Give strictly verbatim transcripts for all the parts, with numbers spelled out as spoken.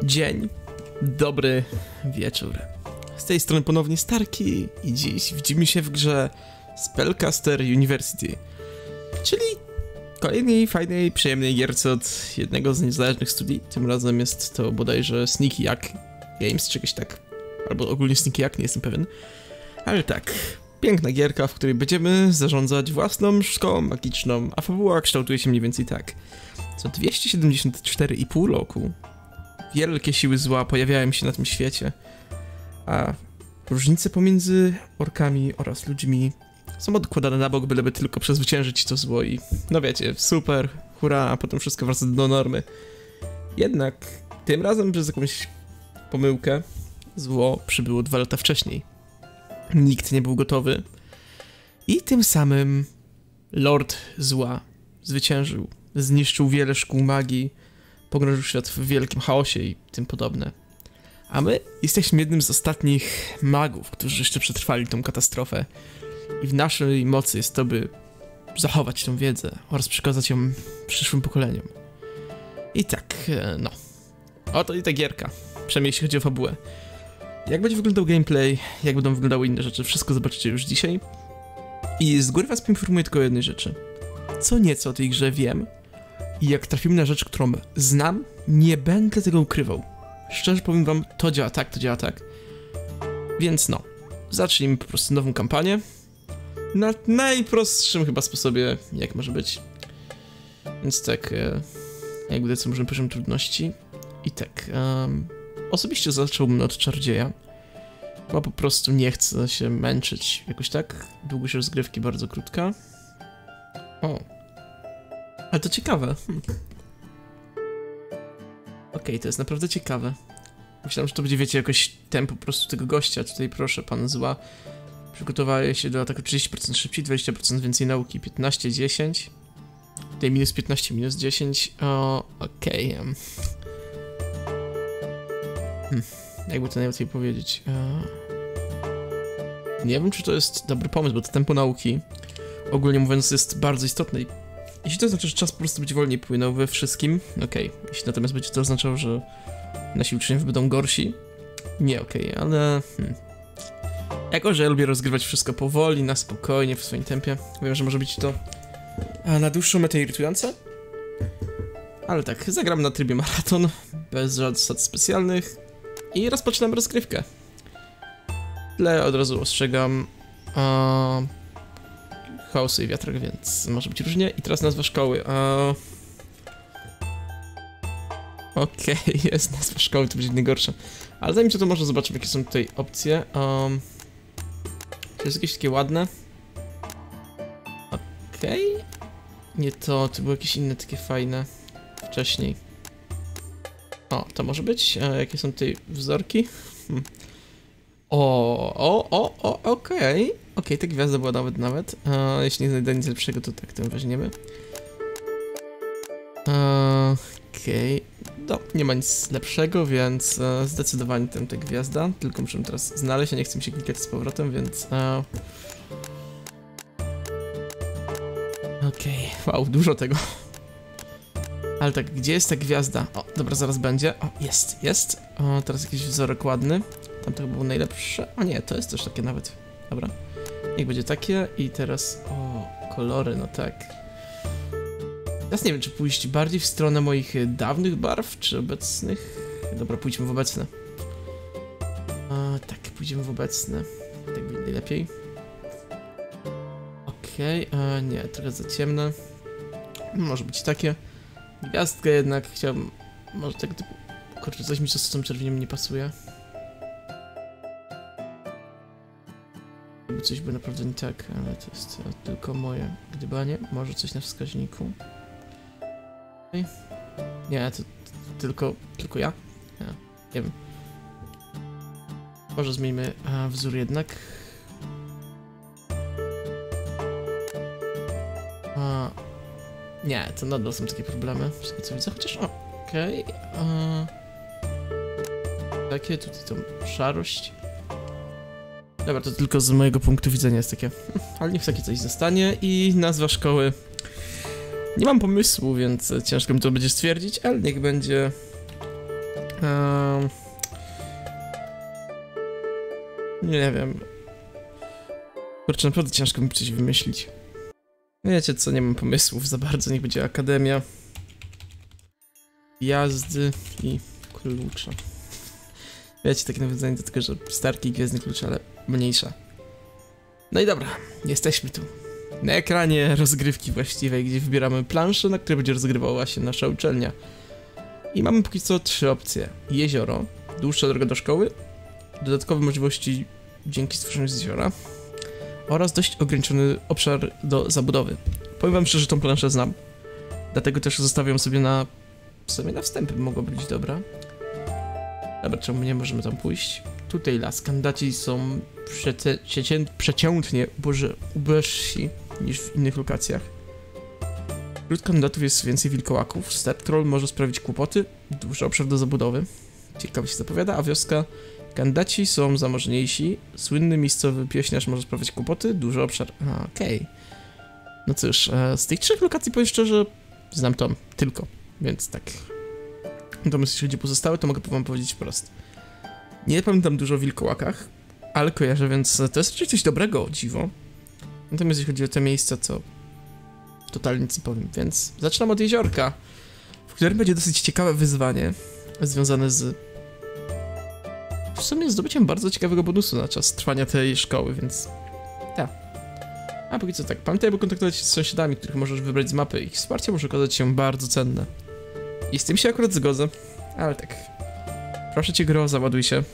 Dzień, dobry wieczór. Z tej strony ponownie Starki i dziś widzimy się w grze Spellcaster University, czyli kolejnej fajnej, przyjemnej gierce od jednego z niezależnych studii. Tym razem jest to bodajże Sneaky Yak Games, czegoś tak, albo ogólnie Sneaky Yak, nie jestem pewien. Ale tak, piękna gierka, w której będziemy zarządzać własną szkołą magiczną, a fabuła kształtuje się mniej więcej tak. Co dwieście siedemdziesiąt cztery i pół roku wielkie siły zła pojawiają się na tym świecie, a różnice pomiędzy orkami oraz ludźmi są odkładane na bok, byleby tylko przezwyciężyć to zło i no wiecie, super, hurra, a potem wszystko wraca do normy. Jednak tym razem przez jakąś pomyłkę zło przybyło dwa lata wcześniej. Nikt nie był gotowy i tym samym Lord Zła zwyciężył, zniszczył wiele szkół magii, pogrążył świat w wielkim chaosie i tym podobne. A my jesteśmy jednym z ostatnich magów, którzy jeszcze przetrwali tą katastrofę. I w naszej mocy jest to, by zachować tę wiedzę oraz przekazać ją przyszłym pokoleniom. I tak, no. Oto i ta gierka. Przynajmniej jeśli chodzi o fabułę. Jak będzie wyglądał gameplay, jak będą wyglądały inne rzeczy, wszystko zobaczycie już dzisiaj. I z góry was poinformuję tylko o jednej rzeczy. Co nieco o tej grze wiem i jak trafimy na rzecz, którą znam, nie będę tego ukrywał. Szczerze powiem wam, to działa tak, to działa tak. Więc no, zacznijmy po prostu nową kampanię. Na najprostszym chyba sposobie, jak może być. Więc tak, e, jakby co możemy poziom trudności. I tak, um, osobiście zacząłbym od czarodzieja, bo po prostu nie chcę się męczyć jakoś tak. Długość rozgrywki bardzo krótka. O, ale to ciekawe. Hm. Okej, okay, to jest naprawdę ciekawe. Myślałem, że to będzie, wiecie, jakoś tempo po prostu tego gościa. Tutaj proszę, pan zła. Przygotowuje się do ataku trzydzieści procent szybciej, dwadzieścia procent więcej nauki, piętnaście, dziesięć. Tutaj minus piętnaście, minus dziesięć. O, okej. Okay. Hmm, jakby to najlepiej powiedzieć. O... Nie wiem, czy to jest dobry pomysł, bo to tempo nauki, ogólnie mówiąc, jest bardzo istotne. Jeśli to oznacza, że czas po prostu będzie wolniej płynął we wszystkim, okej. Okay. Jeśli natomiast będzie to oznaczało, że nasi uczniowie będą gorsi, nie okej, okay, ale... Hmm. Jako, że ja lubię rozgrywać wszystko powoli, na spokojnie, w swoim tempie, wiem, że może być to a, na dłuższą metę irytujące. Ale tak, zagram na trybie maraton, bez żadnych stat specjalnych i rozpoczynam rozgrywkę. Tyle od razu ostrzegam. A... chaosy i wiatrak, więc może być różnie. I teraz nazwa szkoły. Uh... Okej, okay, jest nazwa szkoły, to będzie najgorsze. Ale zanim co to może zobaczymy, jakie są tutaj opcje. Um... To jest jakieś takie ładne. Okej. Okay. Nie to, to były jakieś inne takie fajne wcześniej. O, to może być. A jakie są tutaj wzorki? Hmm. O, o, o, o, okej. Okay. Okej, okay, ta gwiazda była nawet, nawet. Uh, jeśli nie znajdę nic lepszego, to tak, to weźmiemy. Uh, Okej. Okay. No, nie ma nic lepszego, więc uh, zdecydowanie tam ta gwiazda. Tylko muszę teraz znaleźć, a nie chcę mi się klikać z powrotem, więc... Uh... Okej, okay. Wow, dużo tego. Ale tak, gdzie jest ta gwiazda? O, dobra, zaraz będzie. O, jest, jest. O, teraz jakiś wzorek ładny. Tam to było najlepsze. O nie, to jest też takie nawet. Dobra. Niech będzie takie i teraz... O, kolory, no tak. Teraz nie wiem, czy pójść bardziej w stronę moich dawnych barw, czy obecnych? Dobra, pójdźmy w obecne. A, tak, pójdziemy w obecne. Tak będzie najlepiej. Okej, okay, nie, trochę za ciemne. Może być takie. Gwiazdkę jednak chciałbym... Może tak typu... Kurczę, coś mi co z tą czerwieniem nie pasuje. Jakby coś by naprawdę nie tak, ale to jest tylko moje gdybanie. Może coś na wskaźniku. Okay. Nie, to, to tylko... tylko ja? Nie, nie wiem. Może zmieńmy a, wzór jednak. A, nie, to nadal są takie problemy. Wszystko co widzę, chociaż... Okej. Okay. Takie, tutaj tą szarość. Dobra, to tylko z mojego punktu widzenia jest takie... Ale niech takie coś zostanie i nazwa szkoły... Nie mam pomysłu, więc ciężko mi to będzie stwierdzić, ale niech będzie... Nie wiem. Kurczę, naprawdę ciężko mi coś wymyślić. Wiecie co, nie mam pomysłów za bardzo, niech będzie akademia. Jazdy i klucze. Wiecie, takie nawiązanie do tego, że starki i gwiezdny klucz, ale mniejsza. No i dobra, jesteśmy tu. Na ekranie rozgrywki właściwej, gdzie wybieramy planszę, na której będzie rozgrywała się nasza uczelnia. I mamy póki co trzy opcje. Jezioro, dłuższa droga do szkoły, dodatkowe możliwości dzięki stworzeniu z jeziora oraz dość ograniczony obszar do zabudowy. Powiem wam szczerze, że tą planszę znam, dlatego też zostawiam sobie na... w sumie na wstępy mogła być dobra. Dobra, czemu nie możemy tam pójść? Tutaj las. Kandydaci są przece, przecię, przeciętnie boże, ubożsi niż w innych lokacjach. Wśród kandydatów jest więcej wilkołaków. Start troll może sprawić kłopoty. Duży obszar do zabudowy. Ciekawie się zapowiada, a wioska... Kandydaci są zamożniejsi. Słynny miejscowy pieśniarz może sprawiać kłopoty. Duży obszar... Okej. Okay. No cóż, e, z tych trzech lokacji powiem szczerze, znam Tom. Tylko. Więc tak... Natomiast jeśli chodzi o pozostałe, to mogę wam powiedzieć wprost. Nie pamiętam dużo o wilkołakach, ale kojarzę, więc to jest raczej coś dobrego, o dziwo. Natomiast jeśli chodzi o te miejsca, to totalnie nic nie powiem, więc zaczynam od jeziorka, w którym będzie dosyć ciekawe wyzwanie związane z w sumie zdobyciem bardzo ciekawego bonusu na czas trwania tej szkoły, więc tak. A póki co tak, pamiętaj, aby kontaktować się z sąsiadami, których możesz wybrać z mapy. Ich wsparcie może okazać się bardzo cenne. I z tym się akurat zgodzę, ale tak. Proszę cię, gro, załaduj się.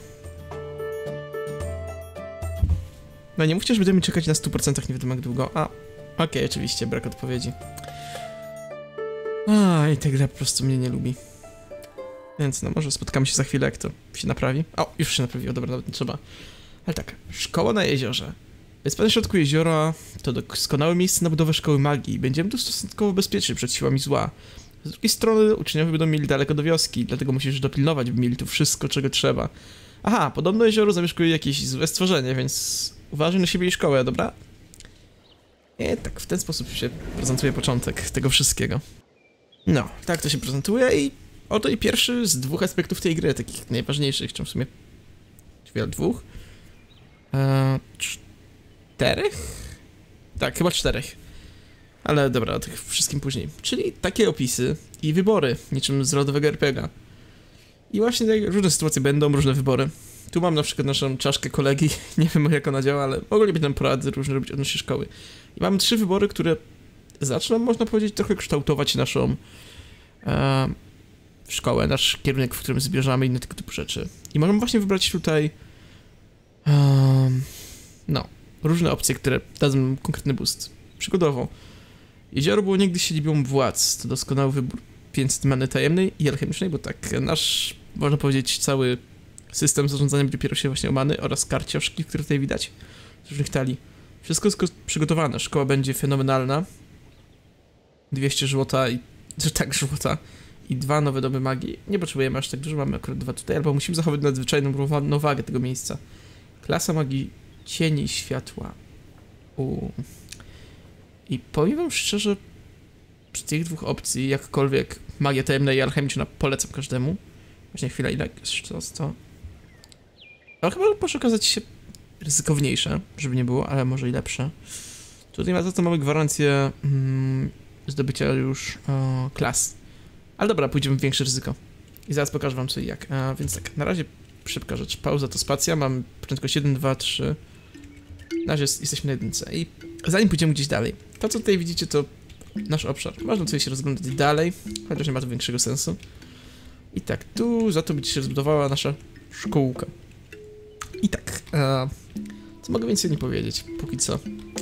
No nie mówcie, że będziemy czekać na stu procentach nie wiadomo jak długo. A, okej, okay, oczywiście, brak odpowiedzi. A, i ta gra po prostu mnie nie lubi. Więc no, może spotkamy się za chwilę, jak to się naprawi. O, już się naprawiło, dobra, nawet nie trzeba. Ale tak, szkoła na jeziorze. Wyspa na środku jeziora to doskonałe miejsce na budowę szkoły magii. Będziemy tu stosunkowo bezpieczni przed siłami zła. Z drugiej strony uczniowie będą mieli daleko do wioski, dlatego musisz dopilnować, by mieli tu wszystko, czego trzeba. Aha, podobno jezioro zamieszkuje jakieś złe stworzenie, więc uważaj na siebie i szkołę, dobra? I tak, w ten sposób się prezentuje początek tego wszystkiego. No, tak to się prezentuje i oto i pierwszy z dwóch aspektów tej gry, takich najważniejszych, czy w sumie wiele dwóch. Eee, czterech? Tak, chyba czterech. Ale dobra, o tych wszystkim później. Czyli takie opisy i wybory, niczym z rodowego er pe ga. I właśnie tak, różne sytuacje będą, różne wybory. Tu mam na przykład naszą czaszkę kolegi, nie wiem jak ona działa, ale ogólnie będę porady różne robić odnośnie szkoły. I mamy trzy wybory, które zaczną, można powiedzieć, trochę kształtować naszą e, szkołę, nasz kierunek, w którym zbierzamy inne tego typu rzeczy. I możemy właśnie wybrać tutaj e, no, różne opcje, które dadzą konkretny boost. Przykładowo, jezioro było niegdyś siedzibą władz, to doskonały wybór, więc many tajemnej i alchemicznej, bo tak, nasz, można powiedzieć, cały system zarządzania będzie opierał się właśnie o many oraz karcioszki, które tutaj widać z różnych talii. Wszystko jest przygotowane, szkoła będzie fenomenalna. dwieście złota i... tak, złota. I dwa nowe domy magii. Nie potrzebujemy aż tak dużo, mamy akurat dwa tutaj, albo musimy zachować nadzwyczajną równowagę tego miejsca. Klasa magii cieni i światła. Uuu. I powiem wam szczerze, przy tych dwóch opcji, jakkolwiek magia tajemna i alchemiczna polecam każdemu. Właśnie chwila, ile jest to? Ale chyba może okazać się ryzykowniejsze, żeby nie było, ale może i lepsze. Tutaj za to mamy gwarancję mm, zdobycia już o, klas. Ale dobra, pójdziemy w większe ryzyko. I zaraz pokażę wam co i jak. A, więc tak, na razie szybka rzecz. Pauza to spacja, mam prędkość jeden, dwa, trzy. Na razie jest, jesteśmy na jedynce. I zanim pójdziemy gdzieś dalej, to co tutaj widzicie to nasz obszar. Można tutaj się rozglądać dalej, chociaż nie ma to większego sensu. I tak, tu za to będzie się rozbudowała nasza szkółka. I tak, e, co mogę więcej nie powiedzieć, póki co.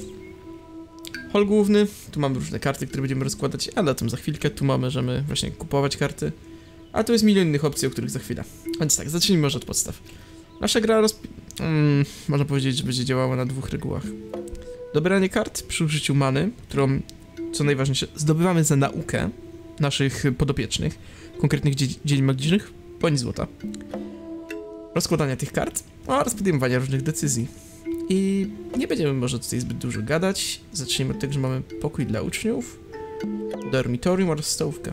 Hol główny, tu mamy różne karty, które będziemy rozkładać, ale o tym za chwilkę. Tu mamy, możemy właśnie kupować karty. A tu jest milion innych opcji, o których za chwilę. Więc tak, zacznijmy może od podstaw. Nasza gra roz... Mm, można powiedzieć, że będzie działała na dwóch regułach. Dobieranie kart przy użyciu many, którą, co najważniejsze, zdobywamy za naukę naszych podopiecznych, konkretnych dziedzin magicznych, bądź złota. Rozkładania tych kart oraz podejmowania różnych decyzji. I nie będziemy może tutaj zbyt dużo gadać. Zacznijmy od tego, że mamy pokój dla uczniów, dormitorium oraz stołówkę.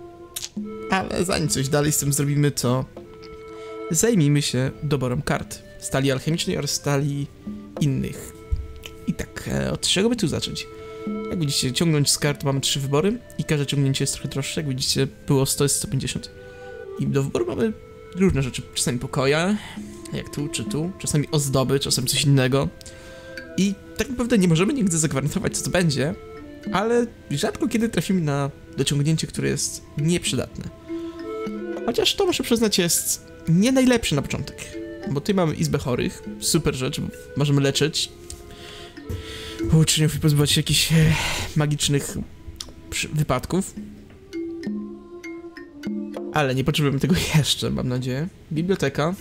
Ale zanim coś dalej z tym zrobimy, to zajmijmy się doborem kart. stali alchemicznej oraz stali innych. I tak, e, od czego by tu zacząć? Jak widzicie, ciągnąć z kart mamy trzy wybory i każde ciągnięcie jest trochę droższe. Jak widzicie, było sto, jest sto pięćdziesiąt. I do wyboru mamy różne rzeczy. Czasami pokoje, jak tu czy tu, czasami ozdoby, czasami coś innego. I tak naprawdę nie możemy nigdy zagwarantować, co to będzie, ale rzadko kiedy trafimy na dociągnięcie, które jest nieprzydatne. Chociaż to, muszę przyznać, jest nie najlepsze na początek. Bo tutaj mamy izbę chorych, super rzecz, bo możemy leczyć uczniów i pozbywać się jakichś e, magicznych wypadków. Ale nie potrzebujemy tego jeszcze, mam nadzieję. Biblioteka.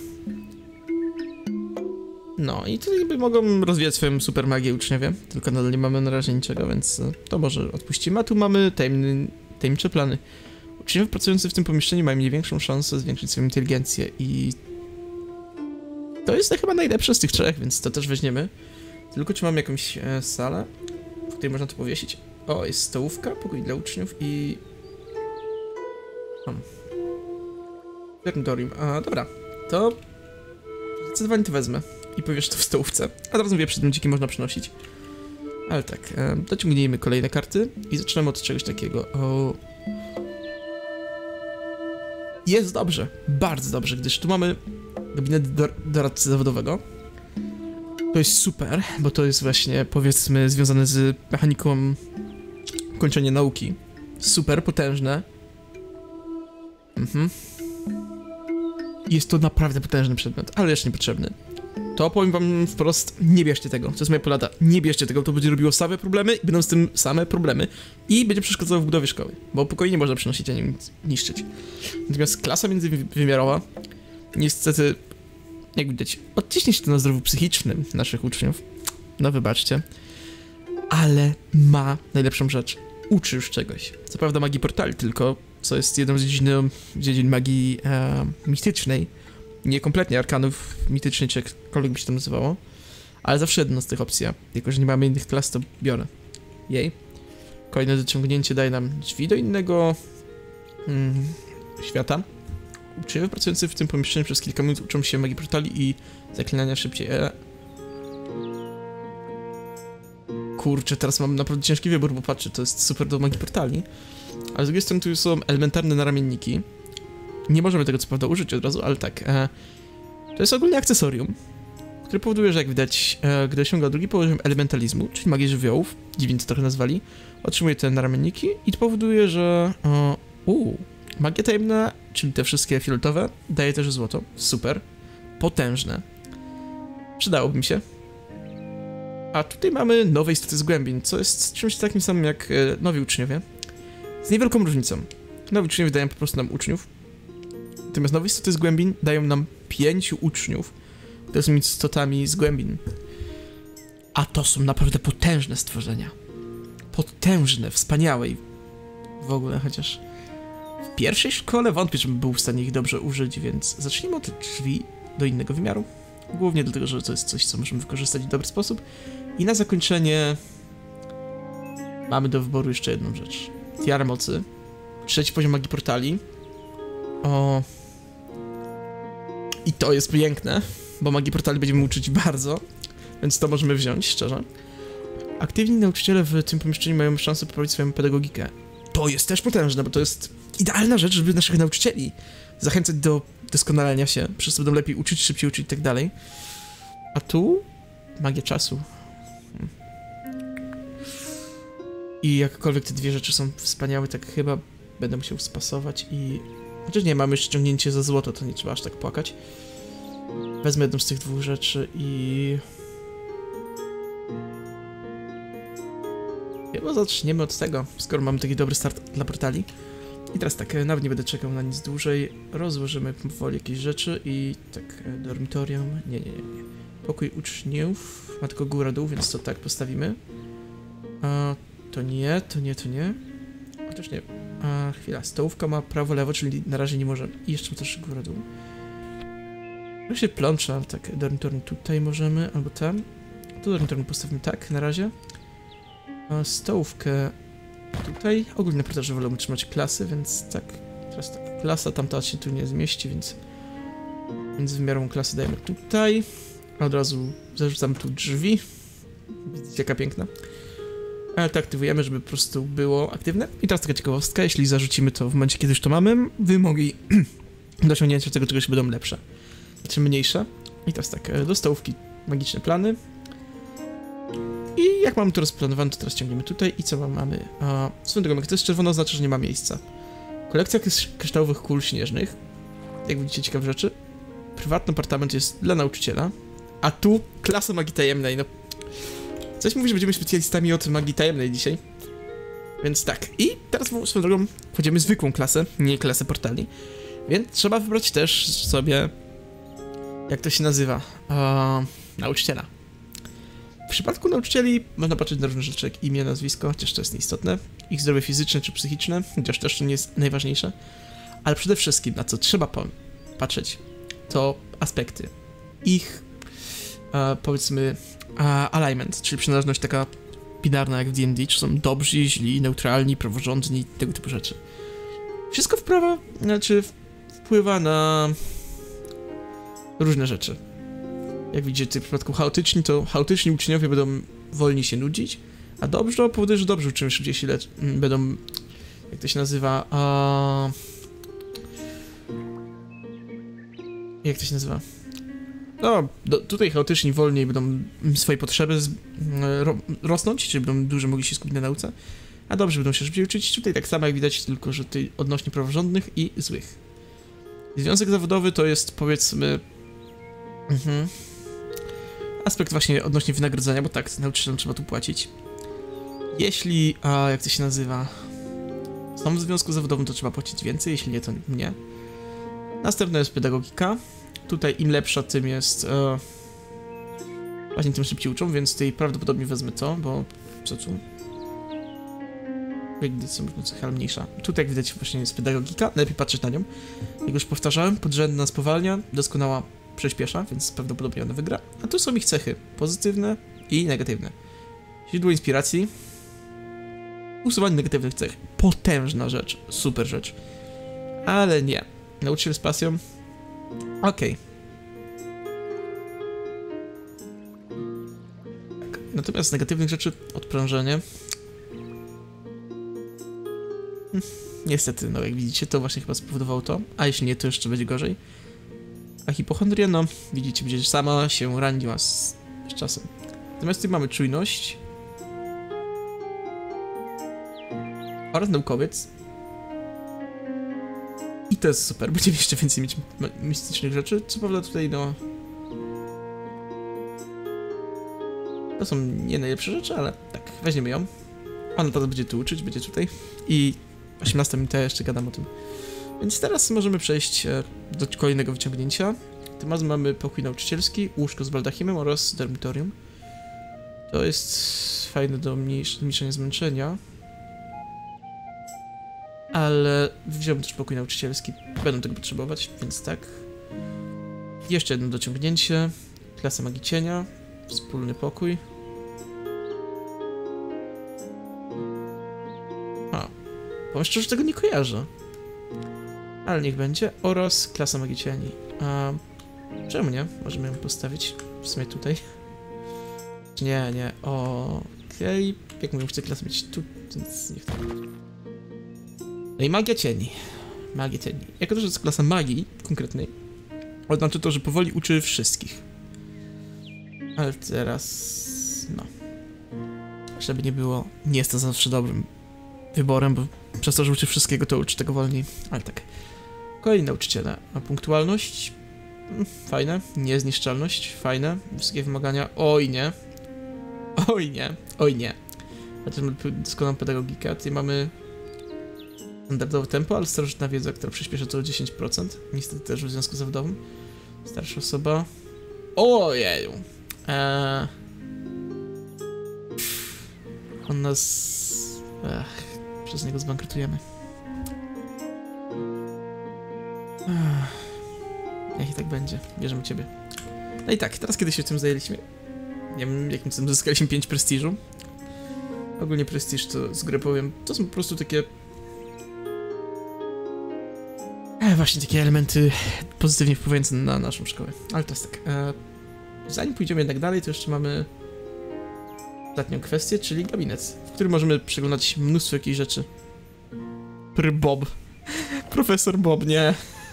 No i tutaj by mogą rozwijać swoją super magię uczniowie, tylko nadal nie mamy na razie niczego, więc to może odpuścimy. A tu mamy tajemny, tajemnicze plany. Uczniowie pracujący w tym pomieszczeniu mają największą szansę zwiększyć swoją inteligencję i to jest chyba najlepsze z tych trzech, więc to też weźmiemy. Tylko czy mamy jakąś e, salę, w której można to powiesić? O, jest stołówka, pokój dla uczniów i... Hmm. Dormitorium. A, dobra, to zdecydowanie to wezmę i powieszę to w stołówce. A teraz mówię, przedmiociki można przynosić. Ale tak, e, dociągnijmy kolejne karty i zaczynamy od czegoś takiego. O... Jest dobrze, bardzo dobrze, gdyż tu mamy gabinet do, doradcy zawodowego. To jest super, bo to jest właśnie, powiedzmy, związane z mechaniką kończenia nauki. Super, potężne. Mhm. Jest to naprawdę potężny przedmiot, ale jeszcze niepotrzebny. To powiem wam wprost, nie bierzcie tego, to jest moja porada. Nie bierzcie tego, to będzie robiło same problemy i będą z tym same problemy. I będzie przeszkadzało w budowie szkoły, bo pokoi nie można przynosić, a nie niszczyć. Natomiast klasa międzywymiarowa, niestety, jak widać, odciśnie się to na zdrowiu psychicznym naszych uczniów. No wybaczcie. Ale ma najlepszą rzecz. Uczy już czegoś. Co prawda magii portali tylko, co jest jedną z dziedzin, dziedzin magii e, mitycznej. Nie kompletnie arkanów mitycznych, czy jakkolwiek by się to nazywało. Ale zawsze jedna z tych opcji. Jako że nie mamy innych klas, to biorę. Jej. Kolejne dociągnięcie daje nam drzwi do innego mm, świata. Uczniowie pracujący w tym pomieszczeniu przez kilka minut uczą się magii portali i zaklinania szybciej. E... Kurczę, teraz mam naprawdę ciężki wybór, bo patrzę, to jest super do magii portali. Ale z drugiej strony tu są elementarne naramienniki. Nie możemy tego co prawda użyć od razu, ale tak. E... To jest ogólnie akcesorium, które powoduje, że jak widać, e, gdy osiąga drugi poziom elementalizmu, czyli magii żywiołów, dziwnie to trochę nazwali, otrzymuje te naramienniki i to powoduje, że... E... Uuu. Magia tajemna, czyli te wszystkie fioletowe, daje też złoto. Super. Potężne. Przydałoby mi się. A tutaj mamy nowe istoty z głębin, co jest czymś takim samym jak e, nowi uczniowie. Z niewielką różnicą. Nowi uczniowie dają po prostu nam uczniów. Natomiast nowe istoty z głębin dają nam pięciu uczniów, które są istotami z głębin. A to są naprawdę potężne stworzenia. Potężne, wspaniałe i w ogóle, chociaż... W pierwszej szkole wątpię, żebym był w stanie ich dobrze użyć, więc zacznijmy od drzwi do innego wymiaru. Głównie dlatego, że to jest coś, co możemy wykorzystać w dobry sposób. I na zakończenie mamy do wyboru jeszcze jedną rzecz. Tiara mocy. Trzeci poziom magii portali. O. I to jest piękne, bo magii portali będziemy uczyć bardzo, więc to możemy wziąć, szczerze. Aktywni nauczyciele w tym pomieszczeniu mają szansę poprawić swoją pedagogikę. To jest też potężne, bo to jest idealna rzecz, żeby naszych nauczycieli zachęcać do doskonalenia się, przez co będą lepiej uczyć, szybciej uczyć i tak dalej. A tu magia czasu. Hmm. I jakkolwiek te dwie rzeczy są wspaniałe, tak chyba będę musiał spasować i... Chociaż nie, mamy jeszcze ciągnięcie za złoto, to nie trzeba aż tak płakać. Wezmę jedną z tych dwóch rzeczy i... Chyba zaczniemy od tego, skoro mamy taki dobry start dla portali. I teraz tak, nawet nie będę czekał na nic dłużej. Rozłożymy powoli jakieś rzeczy i tak, dormitorium. Nie, nie, nie, nie. Pokój uczniów. Ma tylko góra dół, więc to tak postawimy. A, to nie, to nie, to nie. Chociaż nie. A, chwila, stołówka ma prawo, lewo, czyli na razie nie możemy. I jeszcze też góra dół. No się plączę, ale tak, dormitorium tutaj możemy, albo tam. Tu dormitorium postawimy tak, na razie. A stołówkę tutaj. Ogólnie naprawdę, że wolę utrzymać klasy, więc tak. Teraz tak, klasa tamta się tu nie zmieści, więc Więc wymiarową klasę dajemy tutaj. Od razu zarzucam tu drzwi. Widzicie, jaka piękna. Ale to aktywujemy, żeby po prostu było aktywne. I teraz taka ciekawostka, jeśli zarzucimy to w momencie, kiedy już to mamy, wymogi do osiągnięcia tego czegoś będą lepsze. Czy mniejsze. I teraz tak, do stołówki magiczne plany. I jak mamy to rozplanowane, to teraz ciągniemy tutaj. I co mam, mamy? A, swoją drogą, jak to jest czerwono, oznacza, że nie ma miejsca. Kolekcja kryształowych kul śnieżnych. Jak widzicie, ciekawe rzeczy. Prywatny apartament jest dla nauczyciela. A tu klasa magii tajemnej. No, coś mówi, że będziemy specjalistami od magii tajemnej dzisiaj. Więc tak. I teraz swoją drogą wchodzimy zwykłą klasę, nie klasę portali. Więc trzeba wybrać też sobie, jak to się nazywa, uh, nauczyciela. W przypadku nauczycieli można patrzeć na różne rzeczy, jak imię, nazwisko, chociaż to jest nieistotne. Ich zdrowie fizyczne czy psychiczne, chociaż też to nie jest najważniejsze. Ale przede wszystkim, na co trzeba patrzeć, to aspekty. Ich, uh, powiedzmy, uh, alignment, czyli przynależność taka binarna jak w D and D, czy są dobrzy, źli, neutralni, praworządni, tego typu rzeczy. Wszystko wprawa, znaczy wpływa na różne rzeczy. Jak widzicie, w przypadku chaotyczni, to chaotyczni uczniowie będą wolniej się nudzić, a dobrze powoduje, że dobrze uczymy szybciej się lecz, będą, jak to się nazywa, a... jak to się nazywa? No, do, tutaj chaotyczni wolniej będą swoje potrzeby z, ro, rosnąć, czyli będą dłużej mogli się skupić na nauce, a dobrze będą się szybciej uczyć. Tutaj tak samo jak widać, tylko że tutaj odnośnie praworządnych i złych. Związek zawodowy to jest, powiedzmy, mhm, aspekt właśnie odnośnie wynagrodzenia, bo tak, nauczycielom trzeba tu płacić. Jeśli, a jak to się nazywa, są w związku zawodowym, to trzeba płacić więcej, jeśli nie, to nie. Następna jest pedagogika. Tutaj im lepsza, tym jest, e, właśnie tym szybciej uczą, więc tutaj prawdopodobnie wezmę to, bo co tu? Jak widać, są różne cechy, ale mniejsza. Tutaj, jak widać, właśnie jest pedagogika, lepiej patrzeć na nią. Jak już powtarzałem, podrzędna spowalnia, doskonała przyspiesza, więc prawdopodobnie ona wygra. A tu są ich cechy, pozytywne i negatywne. Źródło inspiracji. Usuwanie negatywnych cech. Potężna rzecz, super rzecz. Ale nie. Nauczyciel z pasją. Okej. Okay. Tak. Natomiast z negatywnych rzeczy odprężenie. Hm. Niestety, no jak widzicie, to właśnie chyba spowodowało to. A jeśli nie, to jeszcze będzie gorzej. A hipochondria, no widzicie, będzie sama się raniła z, z czasem. Natomiast tutaj mamy czujność. Oraz naukowiec. I to jest super, będziemy jeszcze więcej mieć mistycznych rzeczy. Co prawda tutaj, no... to są nie najlepsze rzeczy, ale tak, weźmiemy ją. Ona naprawdę będzie tu uczyć, będzie tutaj. I osiemnasta minuta jeszcze gadam o tym. Więc teraz możemy przejść do kolejnego wyciągnięcia. Tym razem mamy pokój nauczycielski, łóżko z baldachimem oraz dormitorium. To jest fajne do zmniejszenia zmęczenia. Ale wziąłem też pokój nauczycielski, będą tego potrzebować, więc tak. Jeszcze jedno dociągnięcie. Klasa magii cienia, wspólny pokój. A, powiem szczerze, że tego nie kojarzę. Ale niech będzie. Oraz klasa magii cieni. A czemu nie? Możemy ją postawić w sumie tutaj. Nie, nie. Okej. Okay. Jak mówię, chcę klasę mieć tu, więc niech to będzie. No i magia cieni. Magia cieni. Jako to, że jest klasa magii konkretnej, oznacza to, że powoli uczy wszystkich. Ale teraz... no. Żeby nie było... nie jest to zawsze dobrym wyborem, bo przez to, że uczy wszystkiego, to uczy tego wolniej. Ale tak. Kolejni nauczyciele. A punktualność? Fajne. Niezniszczalność? Fajne. Wysokie wymagania? Oj nie. Oj nie. Oj nie. Chociaż mamy doskonałą pedagogikę. Tutaj mamy standardowe tempo, ale starożytna wiedza, która przyspiesza to o dziesięć procent. Niestety też w związku zawodowym. Starsza osoba. Ojeju. Eee... On nas... Ech, przez niego zbankrutujemy. Ech. Niech i tak będzie. Bierzemy ciebie. No i tak, teraz kiedy się tym zajęliśmy, nie wiem jakim cudem zyskaliśmy pięć prestiżu. Ogólnie prestiż to z góry powiem, to są po prostu takie... E, właśnie takie elementy pozytywnie wpływające na naszą szkołę. Ale to jest tak. E, zanim pójdziemy jednak dalej, to jeszcze mamy ostatnią kwestię, czyli gabinet, w którym możemy przeglądać mnóstwo jakichś rzeczy. Pr Bob. Profesor Bob, nie.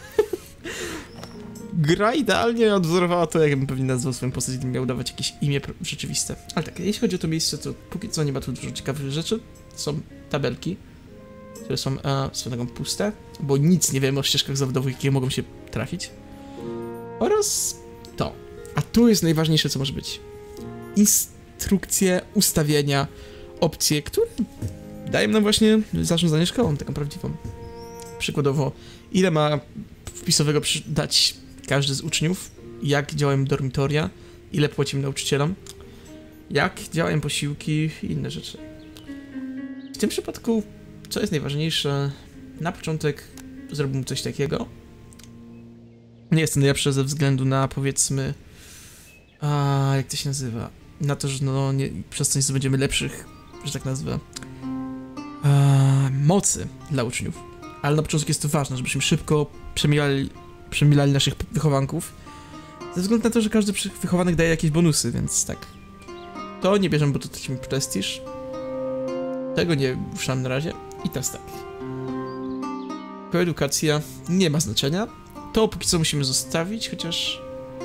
Gra idealnie odwzorowała to, jakbym pewnie nazwał swoją postać, gdybym miał dawać jakieś imię rzeczywiste. Ale tak, jeśli chodzi o to miejsce, to póki co nie ma tu dużo ciekawych rzeczy. Są tabelki, które są e, swoją drogą puste, bo nic nie wiemy o ścieżkach zawodowych, jakie mogą się trafić. Oraz to. A tu jest najważniejsze, co może być. Instrukcje, ustawienia, opcje, które dają nam właśnie zarządzanie szkołą, taką prawdziwą. Przykładowo, ile ma wpisowego dać każdy z uczniów, jak działają dormitoria, ile płacimy nauczycielom, jak działają posiłki i inne rzeczy. W tym przypadku, co jest najważniejsze, na początek zrobimy coś takiego. Nie jest to najlepsze ze względu na, powiedzmy, a jak to się nazywa, na to, że no nie, przez to nie zdobędziemy lepszych, że tak nazwę, a, mocy dla uczniów. Ale na początku jest to ważne, żebyśmy szybko przemilali, przemilali naszych wychowanków, ze względu na to, że każdy wychowanek daje jakieś bonusy, więc tak. To nie bierzemy, bo to tracimy prestiż. Tego nie ruszam na razie. I teraz tak. Koedukacja nie ma znaczenia. To póki co musimy zostawić, chociaż...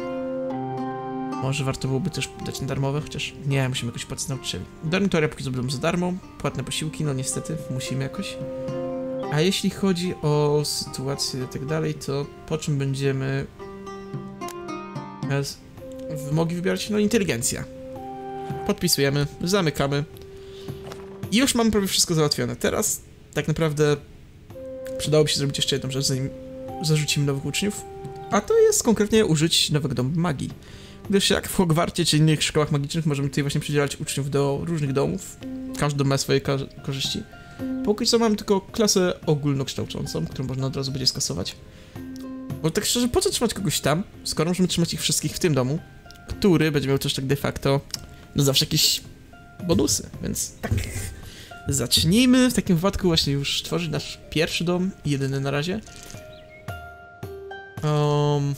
Może warto byłoby też dać na darmowe, chociaż nie, musimy jakoś płacić nauczycieli. Dormitoria póki co będą za darmo, płatne posiłki, no niestety, musimy jakoś. A jeśli chodzi o sytuację i tak dalej, to po czym będziemy mogli wybierać? No inteligencja. Podpisujemy, zamykamy. I już mamy prawie wszystko załatwione. Teraz tak naprawdę przydałoby się zrobić jeszcze jedną rzecz, zanim zarzucimy nowych uczniów. A to jest konkretnie użyć nowego domu magii. Gdyż jak w Hogwarcie czy innych szkołach magicznych możemy tutaj właśnie przydzielać uczniów do różnych domów. Każdy ma swoje ko korzyści. Póki co mam tylko klasę ogólnokształcącą, którą można od razu będzie skasować. Bo tak szczerze, po co trzymać kogoś tam, skoro możemy trzymać ich wszystkich w tym domu, który będzie miał też tak de facto, no zawsze jakieś bonusy, więc tak. Zacznijmy w takim wypadku właśnie już tworzyć nasz pierwszy dom, jedyny na razie. Um...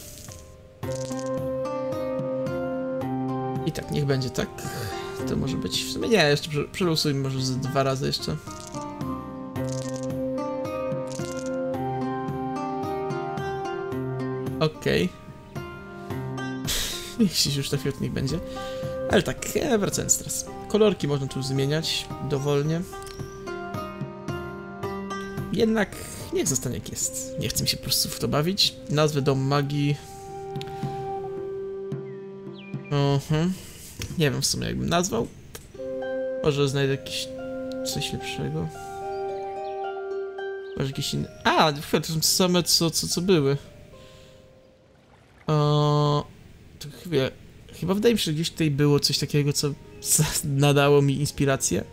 I tak, niech będzie tak. To może być, w sumie nie, jeszcze przelosujmy może z dwa razy jeszcze. Okej. Okay. Jeśli już trafił, to niech będzie. Ale tak, e, wracając teraz. Kolorki można tu zmieniać dowolnie. Jednak niech zostanie jak jest. Nie chcę mi się po prostu w to bawić. Nazwę Dom Magii. Uh-huh. Nie wiem w sumie jakbym nazwał. Może znajdę jakieś coś lepszego. Może jakieś inne... A, to są te same co, co, co były. O, to chyba, chyba wydaje mi się, że gdzieś tutaj było coś takiego, co nadało mi inspirację.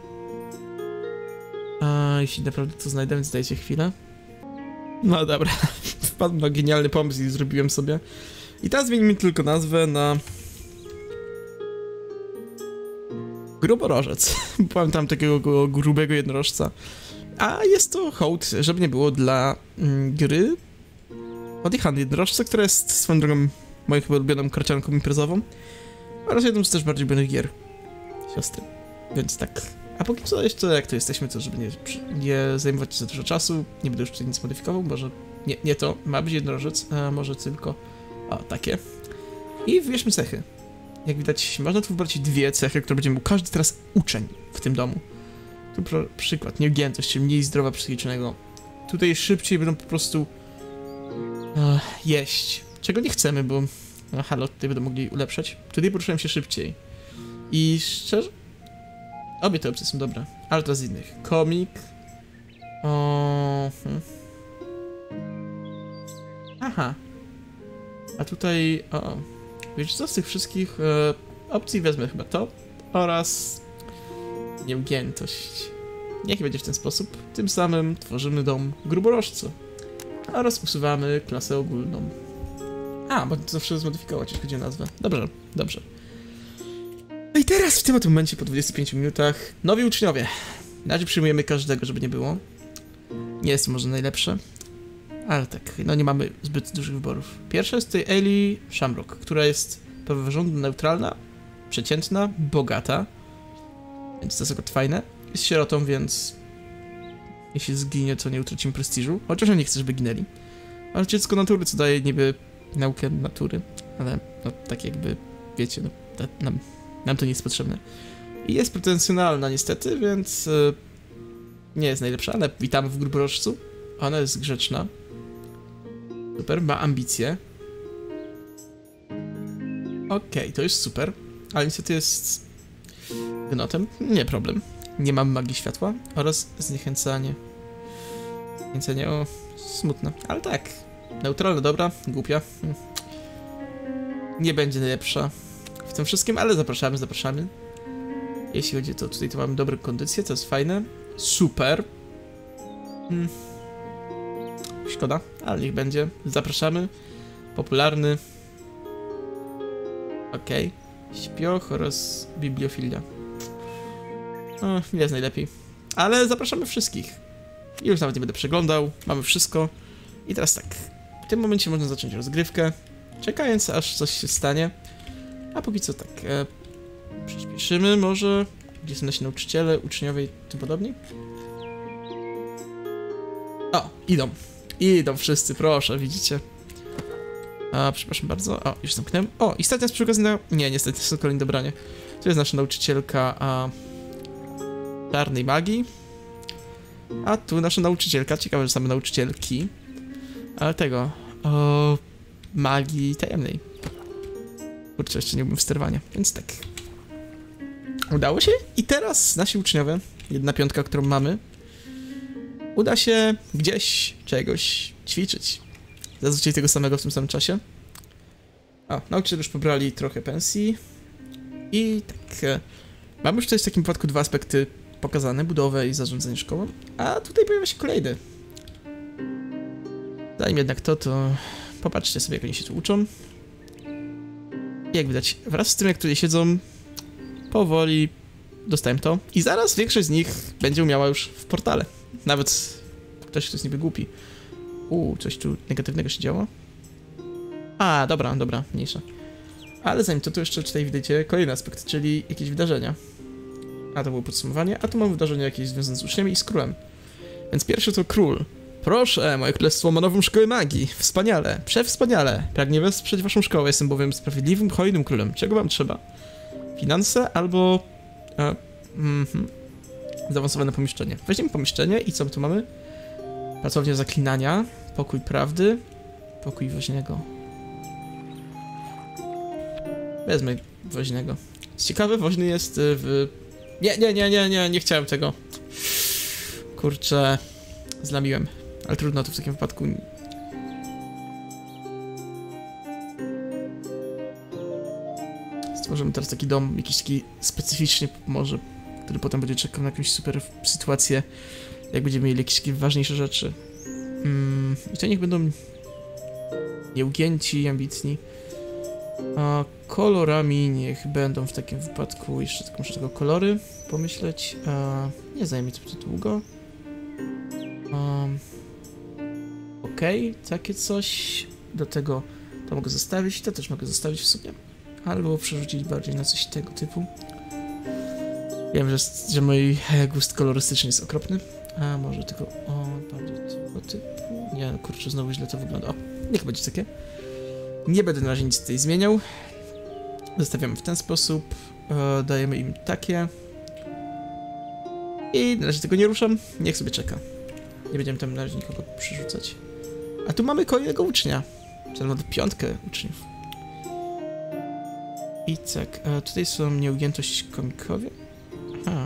A jeśli naprawdę to znajdę, więc dajcie chwilę. No dobra, wpadłem na genialny pomysł i zrobiłem sobie. I teraz zmienimy tylko nazwę na... Gruborożec. Pamiętam takiego grubego jednorożca. A jest to hołd, żeby nie było, dla mm, gry Odjechany Jednorożce, która jest swoją drogą moją chyba ulubioną karcianką imprezową oraz jedną z też bardziej ulubionych gier siostry, więc tak. A póki co jeszcze jak to jesteśmy, to żeby nie, nie zajmować się za dużo czasu, nie będę już tutaj nic modyfikował, może nie, nie to, ma być jednorożec, a może tylko o, takie. I wybierzmy cechy. Jak widać, można tu wybrać dwie cechy, które będzie mógł każdy teraz uczeń w tym domu. Tu pro, przykład, nieugiętość, czyli mniej zdrowia psychicznego. Tutaj szybciej będą po prostu Ech, jeść. Czego nie chcemy, bo no, halo, tutaj będą mogli ulepszać. Tutaj poruszyłem się szybciej. I szczerze... Obie te opcje są dobre, ale to z innych. Komik. O... Hmm. Aha. A tutaj... O, wiesz co, z tych wszystkich e, opcji wezmę chyba to oraz nieugiętość. Niech będzie w ten sposób. Tym samym tworzymy dom gruborożca. Oraz usuwamy klasę ogólną. A, bo to zawsze zmodyfikować, jeśli chodzi o nazwę. Dobrze, dobrze. No i teraz w tym oto momencie, po dwudziestu pięciu minutach, nowi uczniowie. Na razie przyjmujemy każdego, żeby nie było. Nie jest to może najlepsze. Ale tak, no nie mamy zbyt dużych wyborów. Pierwsza jest tutaj Eli Shamrock, która jest praworządna, neutralna, przeciętna, bogata. Więc to jest akurat fajne. Jest sierotą, więc jeśli zginie, to nie utracimy prestiżu. Chociaż ja nie chcę, żeby ginęli. Ale dziecko natury, co daje niby naukę natury. Ale no tak jakby, wiecie, no, nam, nam to nie jest potrzebne. I jest pretensjonalna niestety, więc yy, nie jest najlepsza, ale witamy w gruborożcu. Ona jest grzeczna. Super, ma ambicje. Okej, okay, to jest super. Ale niestety jest gnotem. Nie problem. Nie mam magii światła. Oraz zniechęcanie. Zniechęcanie, o, smutne. Ale tak. Neutralna, dobra, głupia. Hm. Nie będzie najlepsza w tym wszystkim, ale zapraszamy, zapraszamy. Jeśli chodzi o to, tutaj to mamy dobre kondycje, to jest fajne. Super. Hmm. Szkoda, ale niech będzie. Zapraszamy. Popularny. Okej. Okay. Śpioch oraz bibliofilia. No, nie jest najlepiej. Ale zapraszamy wszystkich. Już nawet nie będę przeglądał. Mamy wszystko. I teraz tak. W tym momencie można zacząć rozgrywkę. Czekając, aż coś się stanie. A póki co tak. E, przyspieszymy może. Gdzie są nasi nauczyciele, uczniowie i tym podobni? O, idą. Idą wszyscy, proszę, widzicie. A, przepraszam bardzo. O, już zamknąłem. O, i ostatnia z przy okazji na... Nie, niestety, to są kolejne dobranie. To jest nasza nauczycielka a... czarnej magii. A tu nasza nauczycielka. Ciekawe, że same nauczycielki. Ale tego... O... magii tajemnej. Kurczę, jeszcze nie umiem sterowania, więc tak. Udało się i teraz nasi uczniowie, jedna piątka, którą mamy, uda się gdzieś czegoś ćwiczyć. Zazwyczaj tego samego w tym samym czasie. O, nauczyciele już pobrali trochę pensji. I tak, e, mamy już tutaj w takim wypadku dwa aspekty pokazane, budowę i zarządzanie szkołą, a tutaj pojawia się kolejny. Zanim jednak to, to popatrzcie sobie, jak oni się tu uczą. I jak widać, wraz z tym, jak tutaj siedzą, powoli dostałem to. I zaraz większość z nich będzie umiała już w portale. Nawet ktoś, kto jest niby głupi. Uuu, coś tu negatywnego się działo. A, dobra, dobra, mniejsza. Ale zanim to, to jeszcze tutaj widzicie kolejny aspekt, czyli jakieś wydarzenia. A to było podsumowanie, a tu mam wydarzenia jakieś związane z uczniami i z królem. Więc pierwszy to król. Proszę, moje królestwo ma nową szkołę magii. Wspaniale, przewspaniale. Pragnie wesprzeć waszą szkołę, jestem bowiem sprawiedliwym, hojnym królem. Czego wam trzeba? Finanse albo... E, mm -hmm. Zaawansowane pomieszczenie. Weźmiemy pomieszczenie i co my tu mamy? Pracownia zaklinania, pokój prawdy, pokój woźnego. Wezmę woźnego. Ciekawe, woźny jest w... Nie, nie, nie, nie, nie, nie chciałem tego. Kurczę, zlamiłem. Ale trudno, to w takim wypadku... Stworzymy teraz taki dom, jakiś taki specyficzny może, który potem będzie czekał na jakąś super sytuację, jak będziemy mieli jakieś takie ważniejsze rzeczy. Mm, I to niech będą nieugięci, ambitni. A kolorami niech będą w takim wypadku, jeszcze tak muszę tego kolory pomyśleć. A, nie zajmie to zbyt długo. Um, Okej, okay, takie coś. Do tego to mogę zostawić, to też mogę zostawić w sumie. Albo przerzucić bardziej na coś tego typu. Wiem, że, że mój gust kolorystyczny jest okropny. A może tylko... O, bardziej tego typu... Nie, kurczę, znowu źle to wygląda. O, niech będzie takie. Nie będę na razie nic tutaj zmieniał. Zostawiamy w ten sposób. E, dajemy im takie. I na razie tego nie ruszam. Niech sobie czeka. Nie będziemy tam na razie nikogo przerzucać. A tu mamy kolejnego ucznia. Mamy piątkę uczniów. I tak, e, tutaj są nieugiętość komikowie. Aha.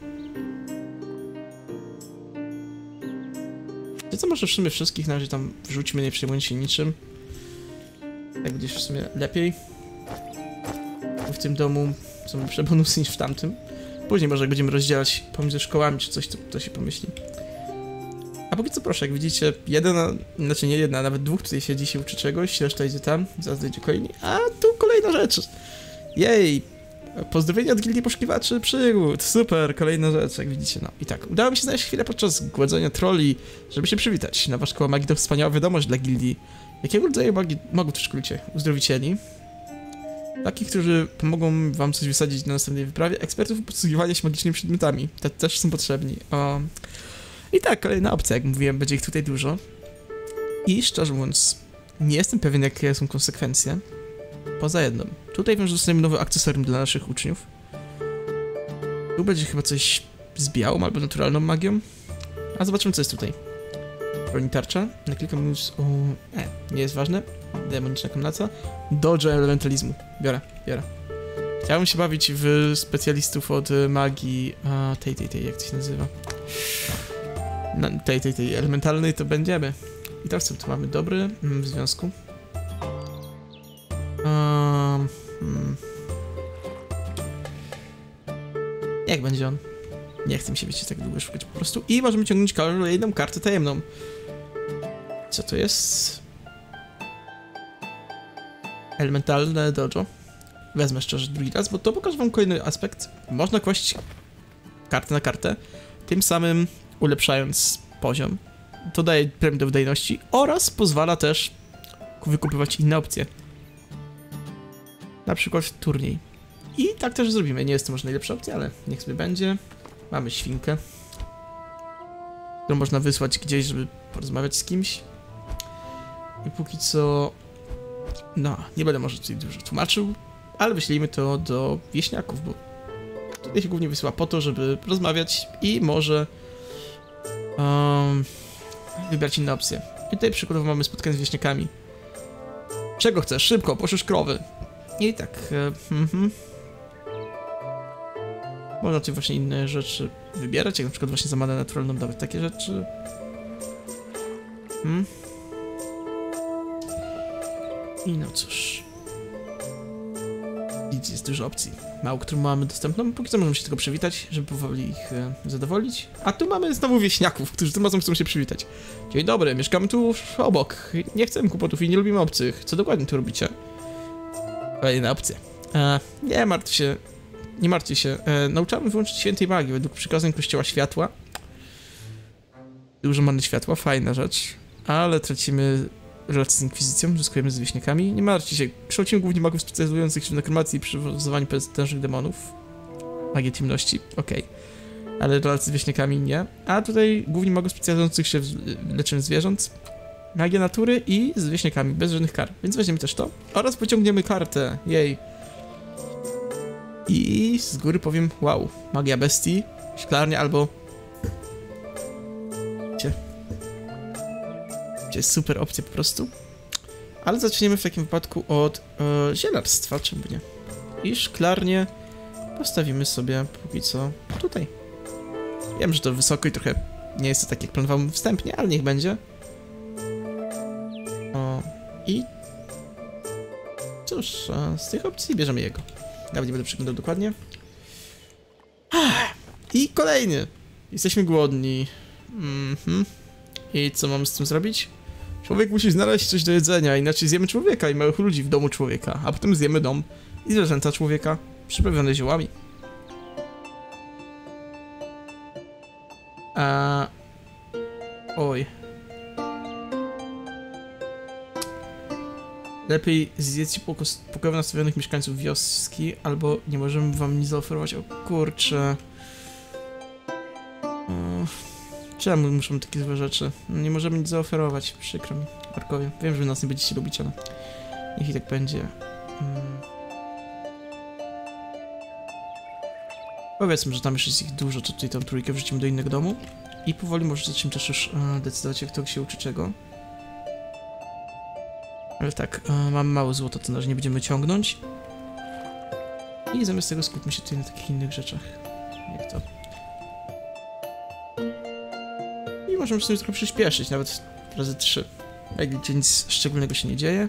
I co, może w sumie wszystkich na razie tam wrzućmy, nie przejmując się niczym. Tak będzie w sumie lepiej. Bo w tym domu są lepsze bonusy niż w tamtym. Później może jak będziemy rozdzielać pomiędzy szkołami czy coś, to, to się pomyśli. A póki co proszę, jak widzicie, jeden, znaczy nie jedna, a nawet dwóch tutaj siedzi, się uczy czegoś, reszta idzie tam, zaraz dojdzie kolejni, a tu kolejna rzecz. Jej! Pozdrowienia od Gildii Poszukiwaczy Przygód. Super, kolejna rzecz, jak widzicie. No i tak, udało mi się znaleźć chwilę podczas głodzenia trolli, żeby się przywitać. Nowa szkoła magii to wspaniała wiadomość dla Gildii. Jakiego rodzaju magii mogą tu szkolicie? Uzdrowicieli? Takich, którzy pomogą wam coś wysadzić na następnej wyprawie. Ekspertów posługiwania się magicznymi przedmiotami. Te też są potrzebni. O. I tak, kolejna opcja, jak mówiłem, będzie ich tutaj dużo. I szczerze mówiąc, nie jestem pewien, jakie są konsekwencje. Poza jedną. Tutaj wiem, że dostaniemy nowy akcesorium dla naszych uczniów. Tu będzie chyba coś z białą albo naturalną magią. A zobaczymy, co jest tutaj. Broni tarcza. Na kilka minut... O... E, nie jest ważne. Demoniczna komnaca. Dodge elementalizmu. Biorę, biorę. Chciałbym się bawić w specjalistów od magii... A, tej, tej, tej, jak to się nazywa? No, tej, tej, tej elementalnej to będziemy. I teraz co tu mamy? Dobry mm, w związku. Um, hmm. Jak będzie on? Nie chcę mi się, wiecie, tak długo szukać po prostu. I możemy ciągnąć kolejną kartę tajemną. Co to jest? Elementalne dojo. Wezmę szczerze drugi raz, bo to pokaże wam kolejny aspekt. Można kłaść kartę na kartę, tym samym ulepszając poziom. To daje premię do wydajności oraz pozwala też wykupywać inne opcje. Na przykład turniej. I tak też zrobimy. Nie jest to może najlepsza opcja, ale niech sobie będzie. Mamy świnkę, którą można wysłać gdzieś, żeby porozmawiać z kimś. I póki co... No, nie będę może tutaj dużo tłumaczył, ale wyślijmy to do wieśniaków, bo tutaj się głównie wysyła po to, żeby rozmawiać i może um, wybrać inne opcje. I tutaj przykładowo mamy spotkanie z wieśniakami. Czego chcesz? Szybko, poszesz krowy. I tak... E, mm-hmm. Można tutaj właśnie inne rzeczy wybierać, jak na przykład właśnie za manę naturalną dawać takie rzeczy. Hmm. I no cóż. Widzicie, jest dużo opcji. Mało, którą mamy dostępną. Póki co możemy się tylko przywitać, żeby powoli ich e, zadowolić. A tu mamy znowu wieśniaków, którzy tym razem chcą się przywitać. Dzień dobry, mieszkamy tu obok. Nie chcemy kłopotów i nie lubimy obcych. Co dokładnie tu robicie? Kolejna opcja. E, nie martw się. Nie martwcie się. E, nauczamy wyłączyć świętej magii według przykazań Kościoła Światła. Dużo many światła, fajna rzecz. Ale tracimy relacje z Inkwizycją, zyskujemy z wieśniakami. Nie martwcie się. Kształcimy głównie magów specjalizujących się w nekromacji i przywoływaniu potężnych demonów. Magię ciemności, okej. Okay. Ale relacje z wieśniakami nie. A tutaj głównie magów specjalizujących się w leczeniu zwierząt. Magia natury i z wieśniakami, bez żadnych kar. Więc weźmiemy też to. Oraz pociągniemy kartę. Jej. I z góry powiem, wow, magia bestii, szklarnia albo... Wiecie, Wiecie, super opcja po prostu. Ale zaczniemy w takim wypadku od e, zielarstwa, czemu nie? I szklarnię postawimy sobie póki co tutaj. Wiem, że to wysoko i trochę nie jest to tak, jak planowałem wstępnie, ale niech będzie. O, i... Cóż, e, z tych opcji bierzemy jego. Nawet nie będę przeglądał dokładnie. I kolejny. Jesteśmy głodni. Mhm. I co mamy z tym zrobić? Człowiek musi znaleźć coś do jedzenia, inaczej zjemy człowieka i małych ludzi w domu człowieka, a potem zjemy dom i zwierzęta człowieka, przyprawione ziołami. A... Oj. Lepiej zjedźcie pokojowo nastawionych mieszkańców wioski, albo nie możemy wam nic zaoferować. O kurczę. O, czemu muszą takie złe rzeczy? Nie możemy nic zaoferować, przykro mi. Markowie, wiem, że wy nas nie będziecie lubić, ale niech i tak będzie. Hmm. Powiedzmy, że tam już jest ich dużo, to tutaj tą trójkę wrzucimy do innego domu. I powoli może zaczniemy też już e, decydować, jak to się uczy czego. Ale tak, e, mamy mało złota, to na razie nie będziemy ciągnąć. I zamiast tego skupmy się tutaj na takich innych rzeczach. Jak to? I możemy sobie trochę przyspieszyć, nawet razy trzy. Jak widzicie, nic szczególnego się nie dzieje.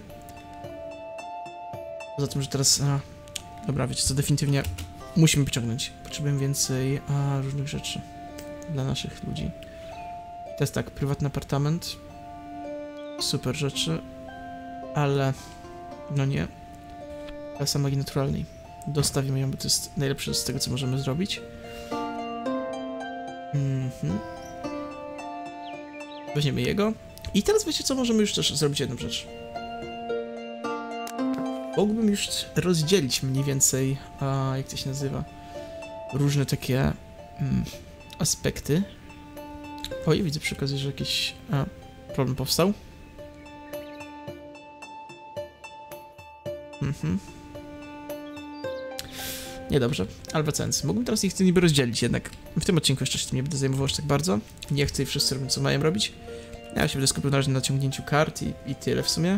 Poza tym, że teraz... A, dobra, wiecie co, definitywnie musimy pociągnąć. Potrzebujemy więcej a, różnych rzeczy dla naszych ludzi. To jest tak, prywatny apartament. Super rzeczy. Ale... no nie. Klasa magii naturalnej. Dostawimy ją, bo to jest najlepsze z tego, co możemy zrobić. Mhm. Weźmiemy jego. I teraz wiecie co, możemy już też zrobić jedną rzecz. Mógłbym już rozdzielić mniej więcej, a, jak to się nazywa, różne takie mm, aspekty. Oj, widzę przy okazji, że jakiś a, problem powstał. Mhm. Niedobrze, ale wracając. Mógłbym teraz ich niby rozdzielić, jednak w tym odcinku jeszcze się tym nie będę zajmował aż tak bardzo. Nie chcę i wszyscy robią, co mają robić. Ja się będę skupił na razie na ciągnięciu kart i, i tyle w sumie.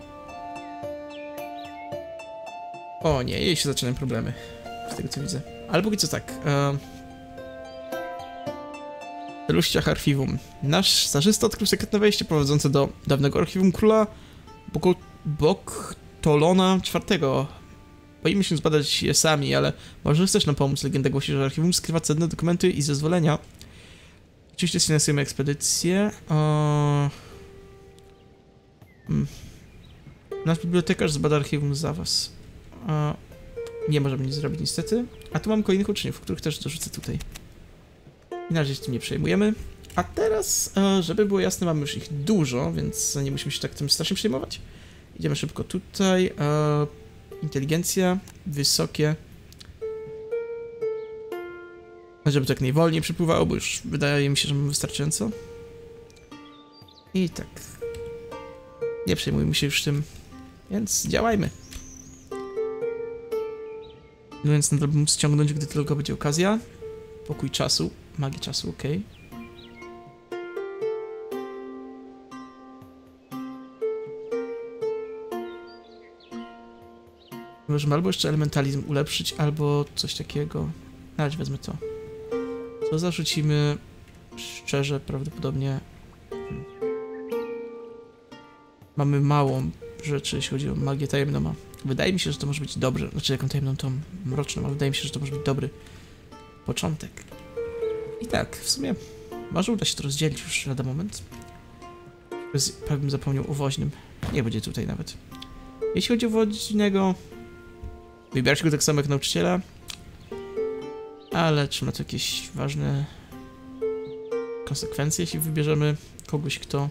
O nie, jej się zaczynają problemy, z tego co widzę. Ale póki co tak. E... Luściach archiwum. Nasz stażysta odkrył sekretne wejście prowadzące do dawnego archiwum króla Boko... Boktolona czwartego. Boimy się zbadać je sami, ale może chcesz nam pomóc. Legenda głosi, że archiwum skrywa cenne dokumenty i zezwolenia. Oczywiście sfinansujemy ekspedycję. O... Hmm. Nasz bibliotekarz zbada archiwum za was. O... Nie możemy nic zrobić niestety. A tu mam kolejnych uczniów, których też dorzucę tutaj. I na razie się tym nie przejmujemy. A teraz, żeby było jasne, mamy już ich dużo, więc nie musimy się tak tym strasznie przejmować. Idziemy szybko tutaj. Inteligencja, wysokie. Żeby tak najwolniej przepływało, bo już wydaje mi się, że mamy wystarczająco. I tak. Nie przejmujmy się już tym, więc działajmy. No więc nadal bym móc ściągnąć, gdy tylko będzie okazja. Pokój czasu, magii czasu, ok. Możemy albo jeszcze elementalizm ulepszyć, albo coś takiego. Na razie wezmę to. Co zarzucimy? Szczerze, prawdopodobnie... Hmm. Mamy małą rzecz, jeśli chodzi o magię tajemną. Wydaje mi się, że to może być dobre. Znaczy, jaką tajemną, tą mroczną, ale wydaje mi się, że to może być dobry początek. I tak, w sumie może uda się to rozdzielić już lada moment. Prawie bym zapomniał o woźnym. Nie będzie tutaj nawet. Jeśli chodzi o woźnego, wybierać go tak samo jak nauczyciela, ale czy ma to jakieś ważne konsekwencje, jeśli wybierzemy kogoś, kto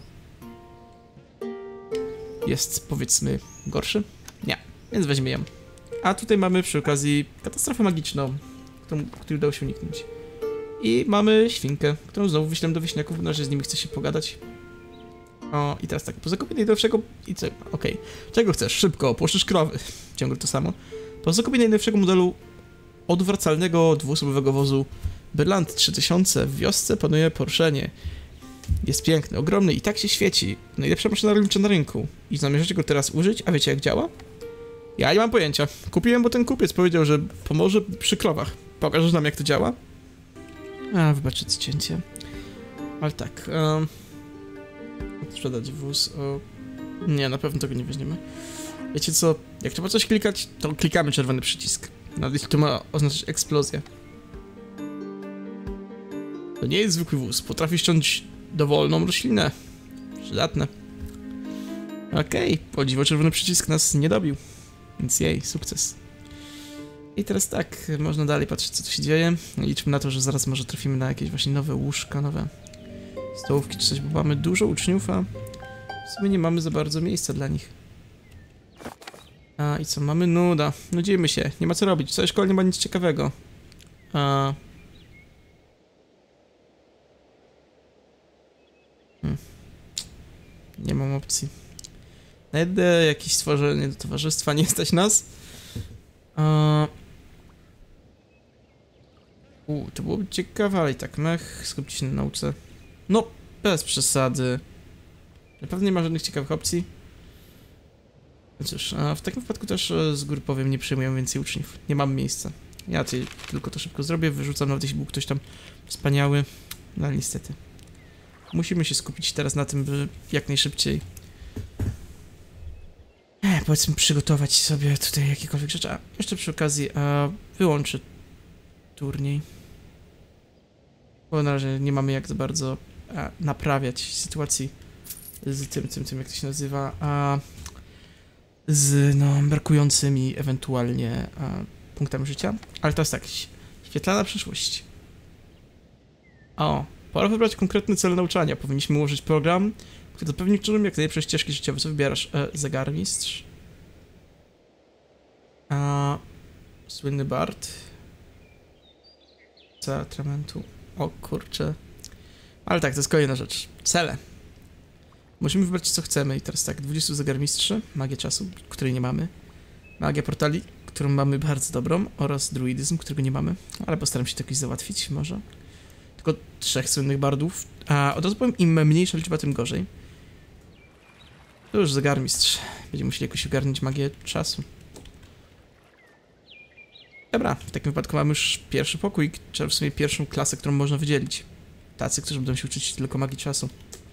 jest, powiedzmy, gorszy? Nie, więc weźmy ją. A tutaj mamy przy okazji katastrofę magiczną, którą, której udało się uniknąć. I mamy świnkę, którą znowu wyślę do wieśniaków, bo na razie z nimi chce się pogadać. O, i teraz tak, po zakupieniu najnowszego... i co? Okej. Okay. Czego chcesz? Szybko, płoszczysz krowy. Ciągle to samo. Po zakupieniu najnowszego modelu odwracalnego dwuosobowego wozu Berland trzy tysiące w wiosce panuje poruszenie. Jest piękny, ogromny i tak się świeci. Najlepsza maszyna rolnicza na rynku. I zamierzacie go teraz użyć? A wiecie jak działa? Ja nie mam pojęcia. Kupiłem, bo ten kupiec powiedział, że pomoże przy krowach. Pokażesz nam jak to działa? A, wybaczcie cięcie. Ale tak, um... sprzedać wóz, o... Nie, na pewno tego nie weźmiemy. Wiecie co, jak trzeba coś klikać, to klikamy czerwony przycisk. Nawet jeśli to ma oznaczać eksplozję. To nie jest zwykły wóz, potrafi ściąć dowolną roślinę. Przydatne. Okej, okay. O dziwo czerwony przycisk nas nie dobił. Więc jej, sukces. I teraz tak, można dalej patrzeć co tu się dzieje. Liczmy na to, że zaraz może trafimy na jakieś właśnie nowe łóżka, nowe stołówki czy coś, bo mamy dużo uczniów, a w sumie nie mamy za bardzo miejsca dla nich. A i co, mamy nuda. Nudzimy się, nie ma co robić, w całej szkole nie ma nic ciekawego. A... Hmm. Nie mam opcji. Znajdę jakieś stworzenie do towarzystwa, nie stać nas. A... U, to byłoby ciekawe, ale i tak mech, skupcie się na nauce. No, bez przesady. Naprawdę nie ma żadnych ciekawych opcji. No cóż, a w takim wypadku też z góry powiem, nie przyjmuję więcej uczniów. Nie mam miejsca. Ja tutaj tylko to szybko zrobię, wyrzucam, nawet jeśli był ktoś tam wspaniały. No ale niestety. Musimy się skupić teraz na tym, by jak najszybciej e, powiedzmy przygotować sobie tutaj jakiekolwiek rzeczy. A jeszcze przy okazji a, wyłączę turniej. Bo na razie nie mamy jak za bardzo a, naprawiać sytuacji z tym, tym, tym, jak to się nazywa, a z no, brakującymi ewentualnie a, punktami życia. Ale teraz tak, świetlana przyszłość. O, pora wybrać konkretny cel nauczania. Powinniśmy ułożyć program, który zapewni uczniom jak najlepsze ścieżki życiowe. Co wybierasz? E, zegarmistrz. A, słynny bard. Co atramentu. O kurczę. Ale tak, to jest kolejna rzecz. Cele. Musimy wybrać co chcemy i teraz tak, dwudziestu zegarmistrzy, magię czasu, której nie mamy. Magia portali, którą mamy bardzo dobrą, oraz druidyzm, którego nie mamy, ale postaram się to jakoś załatwić może. Tylko trzech słynnych bardów, a od razu powiem, im mniejsza liczba, tym gorzej. To już zegarmistrz. Będziemy musieli jakoś ogarnąć magię czasu. Dobra, w takim wypadku mamy już pierwszy pokój, czy w sumie pierwszą klasę, którą można wydzielić. Tacy, którzy będą się uczyć tylko magii czasu.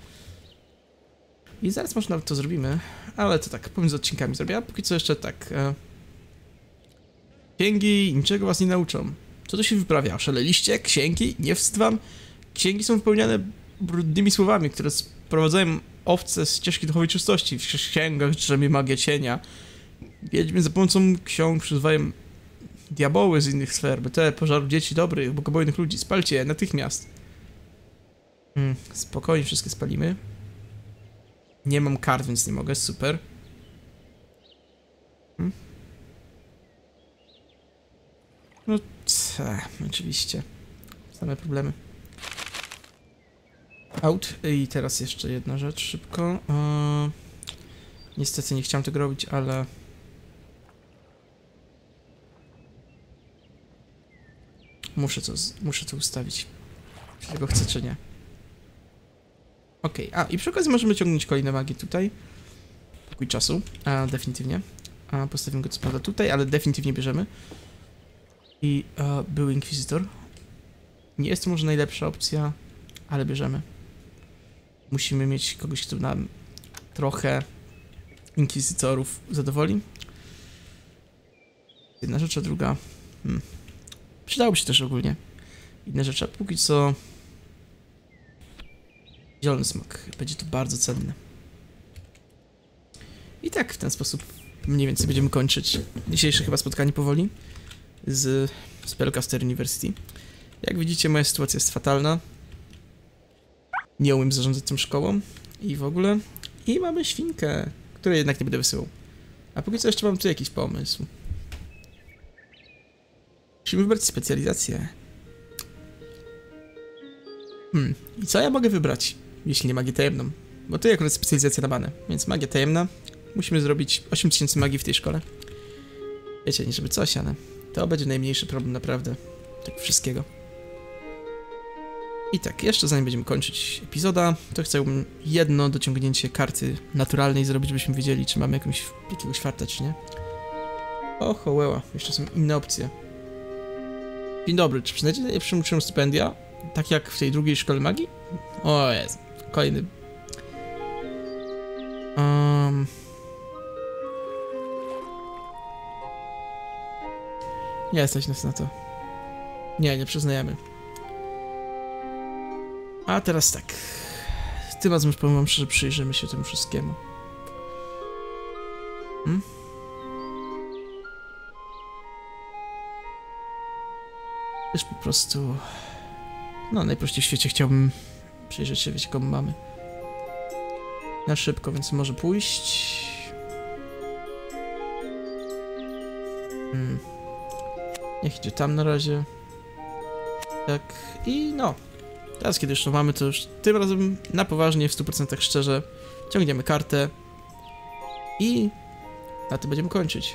I zaraz może nawet to zrobimy, ale to tak, pomiędzy odcinkami zrobię, a póki co jeszcze tak. E... Księgi niczego was nie nauczą. Co tu się wyprawia? Szaleliście? Księgi? Nie wstyd wam? Księgi są wypełniane brudnymi słowami, które sprowadzają owce z ścieżki duchowej czystości. W księgach drzemie magia cienia. Wiedźmy za pomocą ksiąg przyzywają diaboły z innych sfer, by te pożarł dzieci dobrych, bogobojnych ludzi. Spalcie je natychmiast. Hmm, spokojnie wszystkie spalimy. Nie mam kart, więc nie mogę, super. Hmm? No, ce, oczywiście. Same problemy. Out. I teraz jeszcze jedna rzecz, szybko. Eee, niestety nie chciałem tego robić, ale... Muszę to, muszę to ustawić. Czy tego chcę, czy nie. Okej, okay. A i przy okazji możemy ciągnąć kolejne magię tutaj. Pokój czasu, a definitywnie. A postawimy go co prawda tutaj, ale definitywnie bierzemy. I a, był inkwizytor. Nie jest to może najlepsza opcja, ale bierzemy. Musimy mieć kogoś, kto nam trochę inkwizytorów zadowoli. Jedna rzecz, a druga... Hmm. Przydałoby się też ogólnie. Inna rzecz, a póki co... Zielony smok. Będzie to bardzo cenne. I tak w ten sposób mniej więcej będziemy kończyć dzisiejsze chyba spotkanie powoli z Spellcaster University. Jak widzicie, moja sytuacja jest fatalna. Nie umiem zarządzać tą szkołą i w ogóle. I mamy świnkę, której jednak nie będę wysyłał. A póki co jeszcze mam tu jakiś pomysł. Musimy wybrać specjalizację. Hmm, i co ja mogę wybrać, jeśli nie magię tajemną? Bo to akurat specjalizacja na banę, więc magia tajemna. Musimy zrobić osiem tysięcy magii w tej szkole. Wiecie, nie żeby coś, ale to będzie najmniejszy problem naprawdę. Tak wszystkiego. I tak, jeszcze zanim będziemy kończyć epizoda, to chciałbym jedno dociągnięcie karty naturalnej zrobić, żebyśmy wiedzieli, czy mamy jakąś, jakiegoś farta, czy nie. O, hołeła, jeszcze są inne opcje. Dzień dobry, czy przyznajecie najlepszym uczniom stypendia? Tak jak w tej drugiej szkole magii? O jest, kolejny. Um... Nie stać nas na to. Nie, nie przyznajemy. A teraz tak. Tym razem już powiem wam, że przyjrzymy się temu wszystkiemu. Hmm? Też po prostu... No, najprościej w świecie chciałbym przyjrzeć się, wiecie, komu mamy. Na szybko, więc może pójść. Hmm. Niech idzie tam na razie. Tak, i no. Teraz, kiedy już to mamy, to już tym razem na poważnie, w stu procentach szczerze, ciągniemy kartę i na tym będziemy kończyć.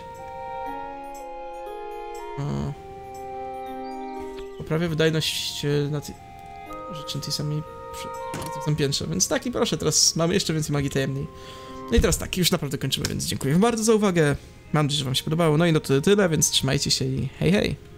O. Poprawia wydajność na tej rzeczy tej samej w tym piętrze, więc tak i proszę, teraz mamy jeszcze więcej magii tajemnej. No i teraz tak, już naprawdę kończymy, więc dziękuję bardzo za uwagę. Mam nadzieję, że wam się podobało, no i no to tyle, więc trzymajcie się i hej hej!